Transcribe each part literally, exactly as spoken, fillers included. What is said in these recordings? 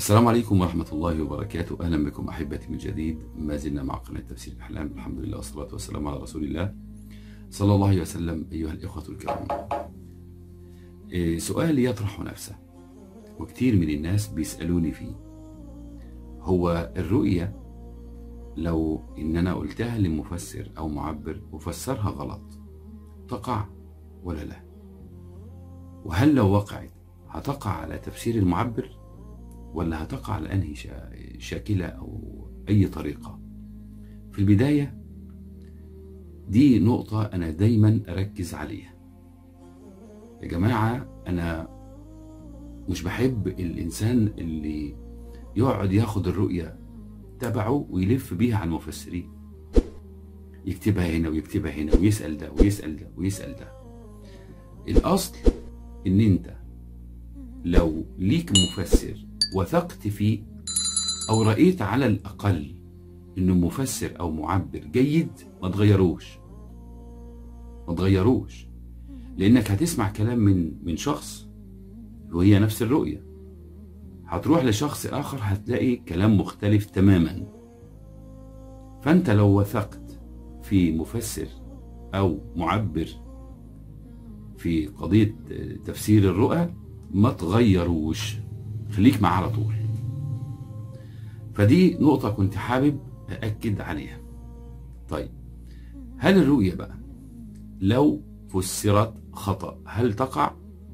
السلام عليكم ورحمة الله وبركاته. أهلا بكم أحبتي من جديد. ما زلنا مع قناة تفسير الأحلام. الحمد لله والصلاة والسلام على رسول الله صلى الله عليه وسلم. أيها الإخوة الكرام، سؤال يطرح نفسه وكتير من الناس بيسألوني فيه: هو الرؤية لو إن أنا قلتها لمفسر أو معبر وفسرها غلط تقع ولا لا؟ وهل لو وقعت هتقع على تفسير المعبر ولا هتقع على أنهي شاكلة أو أي طريقة؟ في البداية دي نقطة أنا دايما أركز عليها. يا جماعة، أنا مش بحب الإنسان اللي يقعد ياخد الرؤية تبعه ويلف بيها على المفسرين، يكتبها هنا ويكتبها هنا ويسأل ده ويسأل ده ويسأل ده. الأصل إن أنت لو ليك مفسر وثقت فيه أو رأيت على الأقل إنه مفسر أو معبر جيد، ما تغيروش ما تغيروش لأنك هتسمع كلام من من شخص وهي نفس الرؤية، هتروح لشخص آخر هتلاقي كلام مختلف تماما. فأنت لو وثقت في مفسر أو معبر في قضية تفسير الرؤى ما تغيروش، خليك معاه على طول. فدي نقطة كنت حابب أأكد عليها. طيب، هل الرؤية بقى لو فسرت خطأ هل تقع؟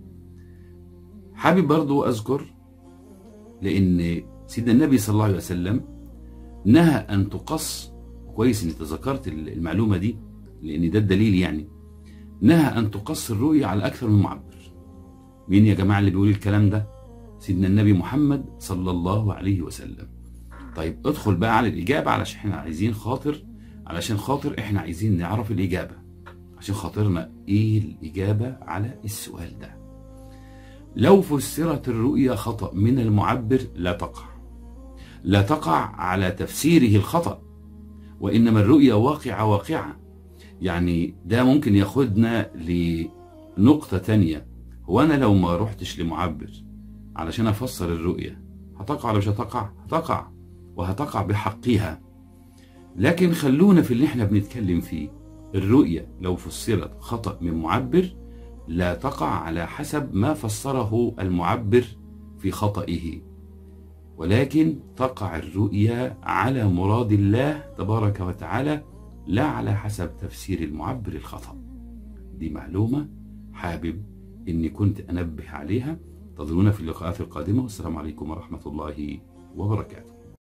حابب برضو أذكر، لأن سيدنا النبي صلى الله عليه وسلم نهى أن تقص، كويس إني تذكرت المعلومة دي لأن ده الدليل، يعني نهى أن تقص الرؤية على أكثر من معبر. مين يا جماعة اللي بيقول الكلام ده؟ سيدنا النبي محمد صلى الله عليه وسلم. طيب ادخل بقى على الإجابة، علشان احنا عايزين خاطر علشان خاطر احنا عايزين نعرف الإجابة، عشان خاطرنا ايه الإجابة على السؤال ده. لو فسرت الرؤيا خطأ من المعبر لا تقع لا تقع على تفسيره الخطأ، وإنما الرؤيا واقعة واقعة. يعني ده ممكن ياخدنا لنقطة تانية. هو أنا لو ما رحتش لمعبر علشان أفسر الرؤية هتقع ولا مش هتقع؟ هتقع، وهتقع بحقها. لكن خلونا في اللي احنا بنتكلم فيه. الرؤية لو فسرت خطأ من معبر لا تقع على حسب ما فسره المعبر في خطئه، ولكن تقع الرؤيا على مراد الله تبارك وتعالى، لا على حسب تفسير المعبر الخطأ. دي معلومة حابب إني كنت أنبه عليها. انتظرونا في اللقاءات القادمة، والسلام عليكم ورحمة الله وبركاته.